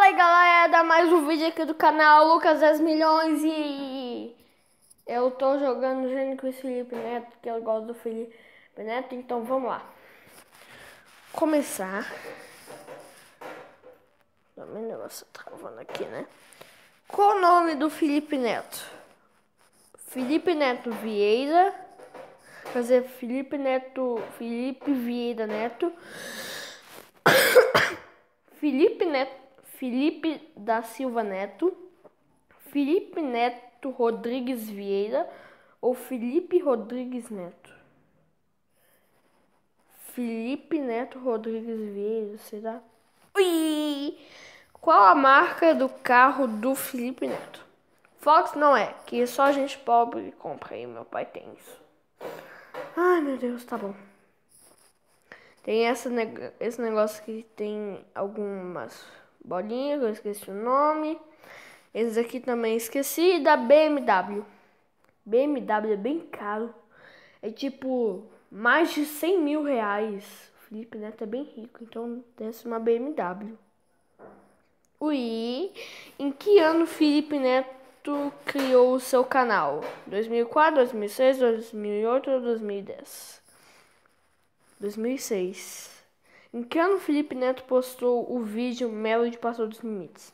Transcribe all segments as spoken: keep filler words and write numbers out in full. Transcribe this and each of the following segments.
aí galera, mais um vídeo aqui do canal Lucas dez milhões e eu tô jogando junto com o Felipe Neto, que eu gosto do Felipe Neto, então vamos lá. Começar. Também o negócio tá travando aqui, né? Qual o nome do Felipe Neto? Felipe Neto Vieira, quer dizer, Felipe Neto, Felipe Vieira Neto, Felipe Neto, Felipe da Silva Neto, Felipe Neto Rodrigues Vieira ou Felipe Rodrigues Neto? Felipe Neto Rodrigues Vieira, será? Ui! Qual a marca do carro do Felipe Neto? Fox não é, que só gente pobre compra e meu pai tem isso. Ai meu Deus, tá bom. Tem essa neg esse negócio que tem algumas bolinhas, eu esqueci o nome. Esse aqui também esqueci, da B M W. B M W é bem caro. É tipo mais de cem mil reais. O Felipe Neto é bem rico, então desce uma B M W. Ui, em que ano Felipe Neto criou o seu canal? dois mil e quatro, dois mil e seis, dois mil e oito ou dois mil e dez? dois mil e seis. Em que ano Felipe Neto postou o vídeo Melody Passou dos Limites?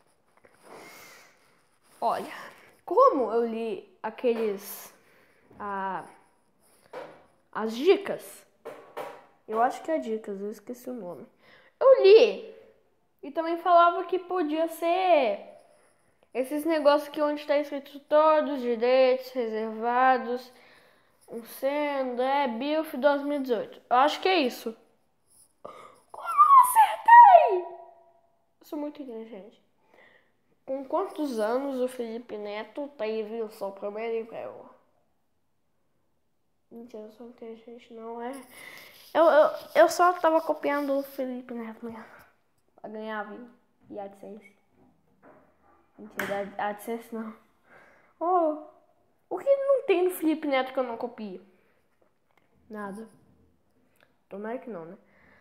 Olha, como eu li aqueles... Ah, as dicas, eu acho que é dicas, eu esqueci o nome. Eu li e também falava que podia ser esses negócios que onde está escrito todos os direitos reservados, um sendo, é B I F dois mil e dezoito. Eu acho que é isso. Como eu acertei? Eu sou muito inteligente. Com quantos anos o Felipe Neto teve o seu primeiro emprego? Mentira, eu sou inteligente, não é? Eu, eu, eu só tava copiando o Felipe Neto mesmo. Pra ganhar viu? E AdSense. Mentira, AdSense não. Oh, o que não tem no Felipe Neto que eu não copio? Nada. Tomara que não, né?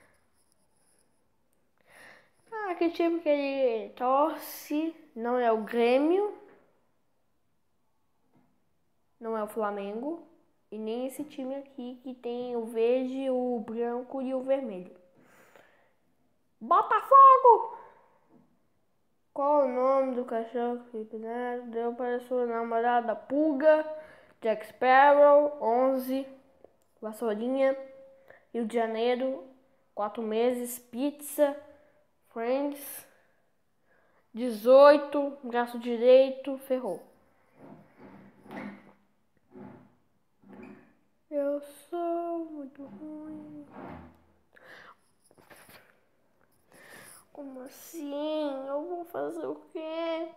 Ah, que time que ele torce? Não é o Grêmio. Não é o Flamengo. E nem esse time aqui que tem o verde, o branco e o vermelho. Botafogo! Qual o nome do cachorro que Felipe Neto deu para sua namorada Pulga? Jack Sparrow, onze, Vassourinha, Rio de Janeiro, quatro meses, Pizza, Friends, dezoito, braço direito, ferrou. Eu sou muito ruim. Como assim? Eu vou fazer o quê?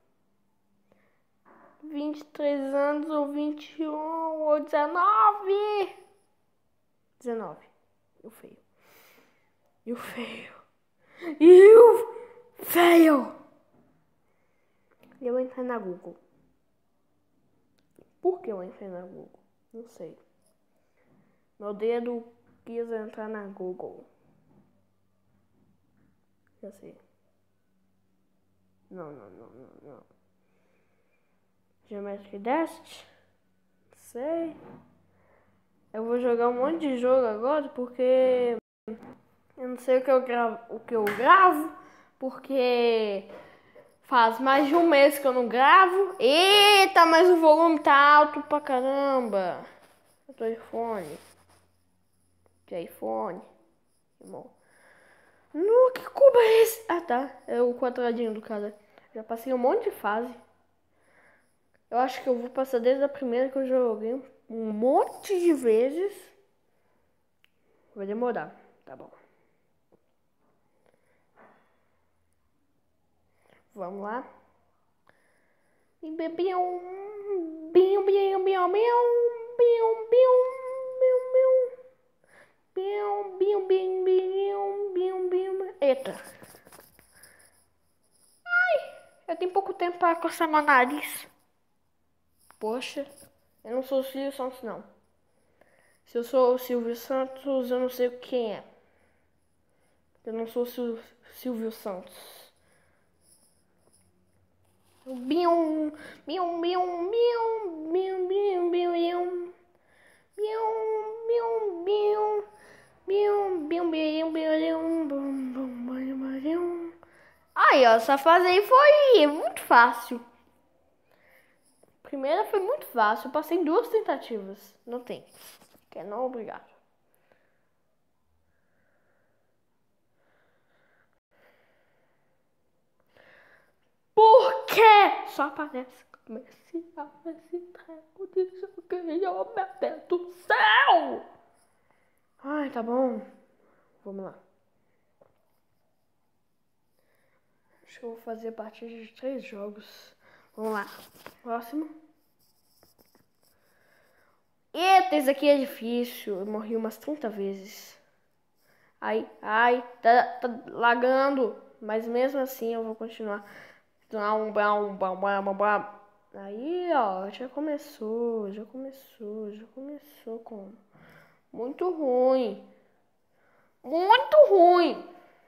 vinte e três anos ou vinte e um ou dezenove? dezenove. Eu feio. Eu feio. Eu feio. Eu entrei na Google. Por que eu entrei na Google? Não sei. Meu dedo quis entrar na Google. Já sei. Não, não, não, não, não. Geometry Dash? Sei. Eu vou jogar um monte de jogo agora porque eu não sei o que eu gravo, o que eu gravo, porque faz mais de um mês que eu não gravo. Eita, mas o volume tá alto pra caramba. Eu tô de fone. De iPhone. Bom. No, que cubo é esse? Ah, tá. É o quadradinho do cara. Já passei um monte de fase. Eu acho que eu vou passar desde a primeira que eu joguei um monte de vezes. Vai demorar. Tá bom. Vamos lá. E bebiam um... Bium, bium, bium, bium, bium, bium, bium, bium, bium, bium, bium, bium, bium. Eita. Ai, eu tenho pouco tempo para coçar meu nariz. Poxa, eu não sou o Silvio Santos, não. Se eu sou o Silvio Santos, eu não sei quem é. Eu não sou o Sil Silvio Santos. Bium, bium, bium, bium, bium, bium, bium, bium, bium, bium, bium, bium, bium, bium, bum, bum, bum, bum. Aí, ó, essa fase aí foi muito fácil. Primeira foi muito fácil, eu passei em duas tentativas. Não tem. Que não, obrigado. Por quê? Só aparece comercial esse treco de joguinho, oh, meu Deus do céu! Ai, tá bom. Vamos lá. Acho que eu vou fazer a partida de três jogos. Vamos lá. Próximo. Eita, esse aqui é difícil. Eu morri umas trinta vezes. Ai, ai, tá, tá lagando. Mas mesmo assim eu vou continuar. Bam, bam, bam, bam, bam. Aí, ó, já começou, já começou, já começou com muito ruim. Muito ruim.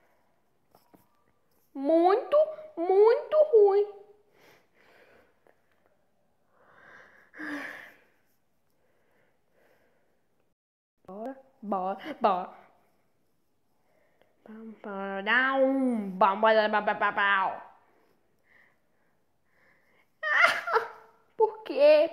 Muito, muito ruim. Bora, bora, bora. Bam, bam, bam, bam, bam, bam, bam, bam. Por quê?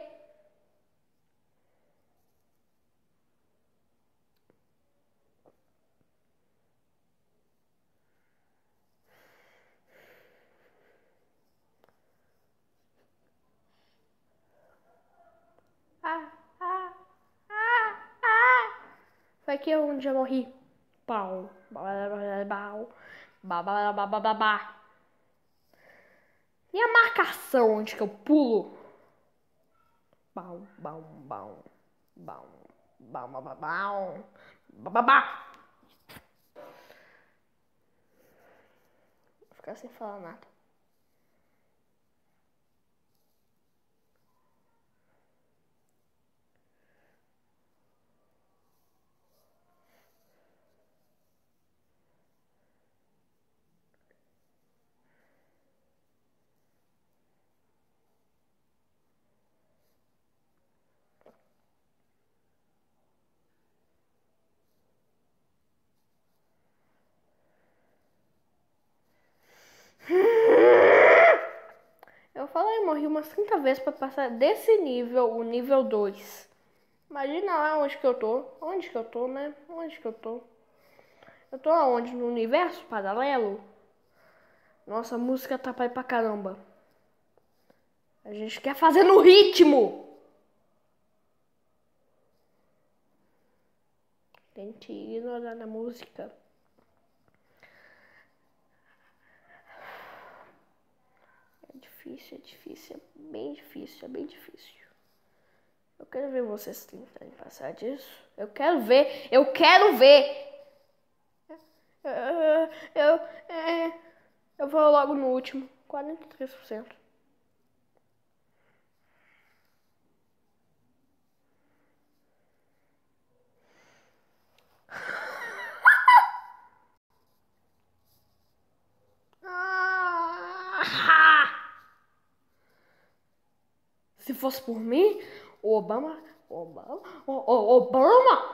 Ah, ah, ah, ah. Foi aqui onde eu morri. Pau, bau, bau, bau, bau, bau, bau, bau, bau. E a marcação onde que eu pulo? Bau, bau, bau, bau, bau, bau, bau, bau, bau, bau, bau. Vou ficar sem falar nada. Eu falei, morri umas trinta vezes pra passar desse nível, o nível dois. Imagina lá onde que eu tô. Onde que eu tô, né? Onde que eu tô? Eu tô aonde? No universo paralelo? Nossa, a música tá pra caramba. A gente quer fazer no ritmo. Tente ignorar a música. É difícil, é difícil, é bem difícil, é bem difícil. Eu quero ver vocês tentarem passar disso. Eu quero ver, eu quero ver. Eu, eu, eu, é, eu vou logo no último, quarenta e três por cento. Se fosse por mim, o Obama, Obama, o, o, Obama,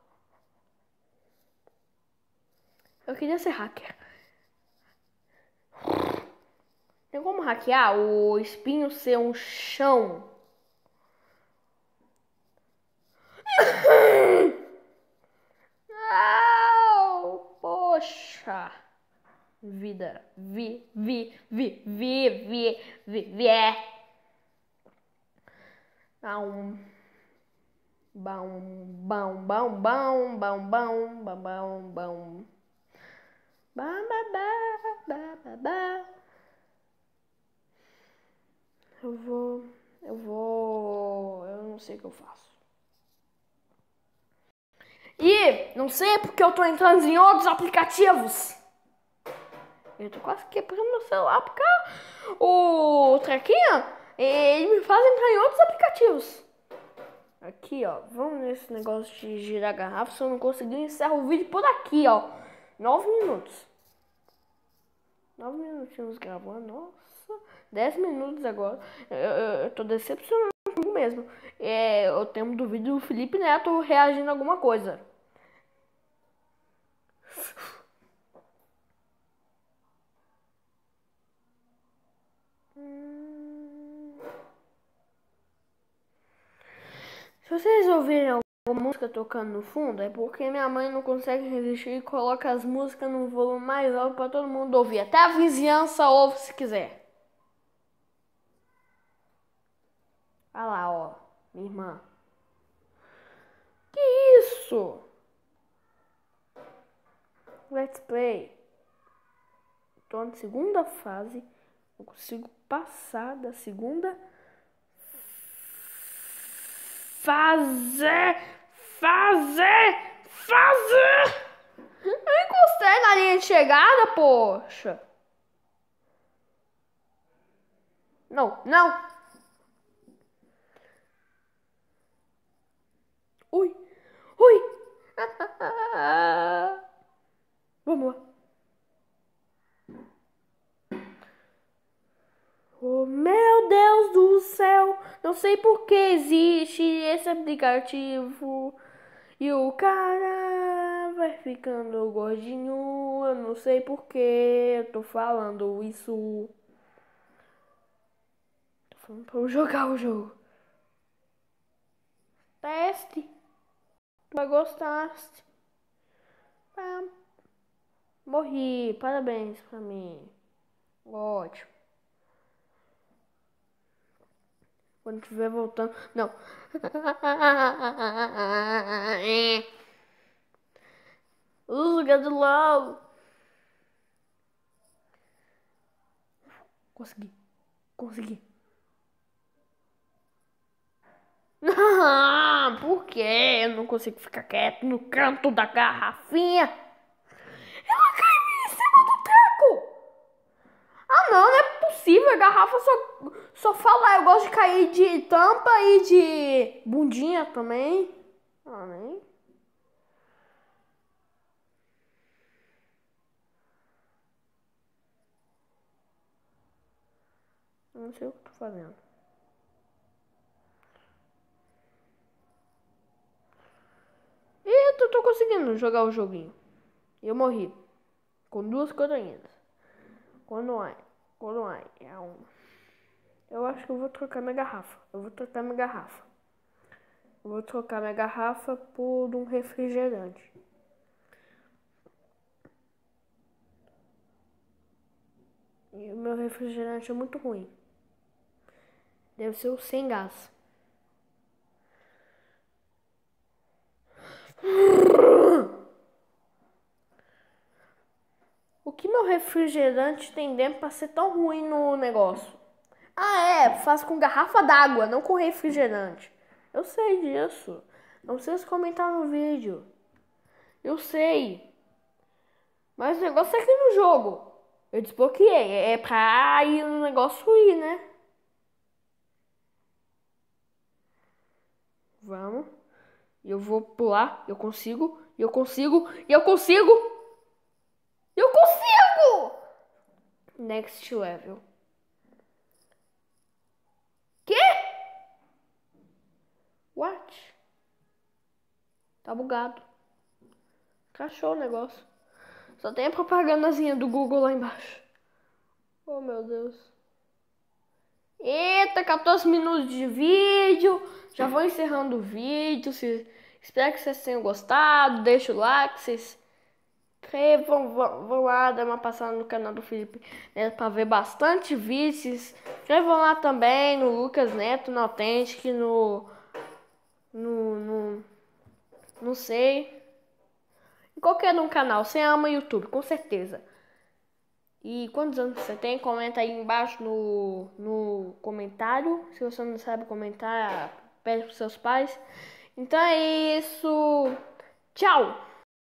eu queria ser hacker. Tem como hackear o espinho ser um chão? Não, poxa. Vida, vi, vi, vi, vi, vi, vi, vi, é. Bom, bom, bom, bom, bom, bom, bom, bom, bom, bom. Ba, ba, ba, ba, ba, ba. Eu vou, eu vou, eu não sei o que eu faço. E não sei porque eu tô entrando em outros aplicativos. Eu tô quase quebrando meu celular porque o trequinho, ele me faz entrar em outros aplicativos. Aqui, ó, vamos nesse negócio de girar garrafa. Se eu não conseguir, eu encerro o vídeo por aqui, ó. Nove minutos. Nove minutinhos gravando, nossa. Dez minutos agora. Eu, eu, eu tô decepcionado comigo mesmo. É, eu tenho do vídeo do Felipe Neto reagindo a alguma coisa. Hum... Se vocês ouvirem alguma música tocando no fundo, é porque minha mãe não consegue resistir e coloca as músicas no volume mais alto pra todo mundo ouvir. Até a vizinhança ouve se quiser. Olha lá, ó. Minha irmã. Que isso? Let's play. Tô na segunda fase. Eu consigo passar da segunda fase. Fazer! Fazer! Eu encostei na linha de chegada, poxa. Não, não. Ui, ui. Vamos lá. Oh, meu Deus do céu. Não sei por que existe esse aplicativo. E o cara vai ficando gordinho. Eu não sei por que eu tô falando isso. Tô falando pra eu jogar o jogo. Teste. Tu vai gostar. Ah, morri. Parabéns pra mim. Ótimo. Quando estiver voltando. Não. Lugar do LOL. Consegui. Consegui. Ah, por que eu não consigo ficar quieto no canto da garrafinha? Ela caiu em cima do teco. Ah, não, não é possível. A garrafa só, só fala. Eu gosto de cair de tampa e de bundinha também. Ah, nem. Não sei o que tô fazendo. E eu tô conseguindo jogar o joguinho. Eu morri. Com duas coroinhas. Quando é? Quando é? É um. Eu acho que eu vou trocar minha garrafa. Eu vou trocar minha garrafa. Eu vou trocar minha garrafa por um refrigerante. E o meu refrigerante é muito ruim. Deve ser o sem gás. O que meu refrigerante tem dentro pra ser tão ruim no negócio? Ah, é, faz com garrafa d'água, não com refrigerante. Eu sei disso. Não precisa comentar no vídeo. Eu sei. Mas o negócio é aqui no jogo. Eu desbloqueei. É pra ir no negócio ir, né? Vamos. Eu vou pular. Eu consigo. Eu consigo. Eu consigo. Eu consigo! Next level. Quê? What? Tá bugado. Crashou o negócio. Só tem a propagandazinha do Google lá embaixo. Oh, meu Deus. Eita, quatorze minutos de vídeo. Já vou encerrando o vídeo. Se... Espero que vocês tenham gostado. Deixa o like, vocês inscrevam. Vão, vão lá dar uma passada no canal do Felipe Neto pra ver bastante vídeos. Se inscrevam lá também no Lucas Neto, no Authentic, no... No... no não sei. Em qualquer um canal. Você ama YouTube, com certeza. E quantos anos você tem? Comenta aí embaixo no, no comentário. Se você não sabe comentar, pede para seus pais. Então é isso. Tchau!